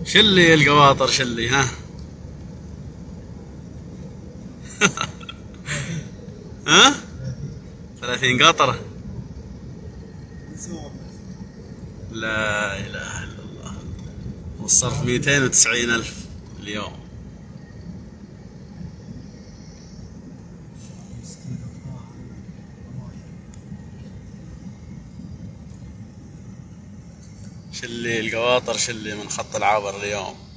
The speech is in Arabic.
شلي القواطر شلي ها. ها 30 قطرة. لا اله الا الله. والصرف 290,000 اليوم. شلي القواطر شلي من خط العابر اليوم.